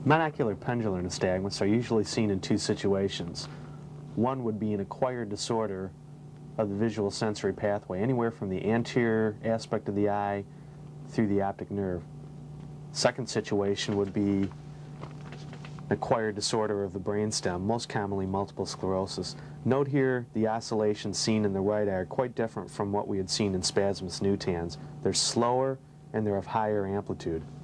Monocular pendular nystagmus are usually seen in two situations. One would be an acquired disorder of the visual sensory pathway, anywhere from the anterior aspect of the eye through the optic nerve. Second situation would be an acquired disorder of the brainstem, most commonly multiple sclerosis. Note here the oscillations seen in the right eye are quite different from what we had seen in spasmus nutans. They're slower and they're of higher amplitude.